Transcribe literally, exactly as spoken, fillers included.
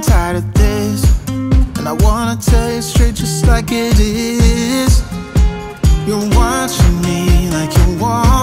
tired of this, and I wanna tell you straight just like it is. You're watching me like you want